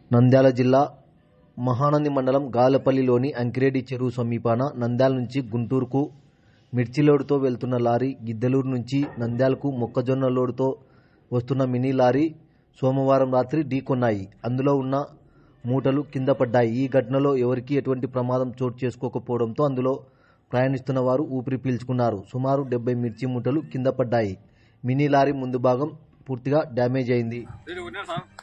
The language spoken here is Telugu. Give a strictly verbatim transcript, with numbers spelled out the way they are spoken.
నంద్యాల జిల్లా మహానంది మండలం గాలపల్లిలోని అంకిరెడ్డి చెరువు సమీపాన నంద్యాల నుంచి గుంటూరుకు మిర్చి లోడుతో వెళ్తున్న లారీ గిద్దలూరు నుంచి నంద్యాలకు మొక్కజొన్న లోడుతో వస్తున్న మినీ లారీ సోమవారం రాత్రి ఢీకొన్నాయి. అందులో ఉన్న మూటలు కింద పడ్డాయి. ఈ ఘటనలో ఎవరికీ ఎటువంటి ప్రమాదం చోటు చేసుకోకపోవడంతో అందులో ప్రయాణిస్తున్న వారు ఊపిరి పీల్చుకున్నారు. సుమారు డెబ్బై మిర్చి మూటలు కింద పడ్డాయి. మినీ లారీ ముందు భాగం పూర్తిగా డ్యామేజ్ అయింది.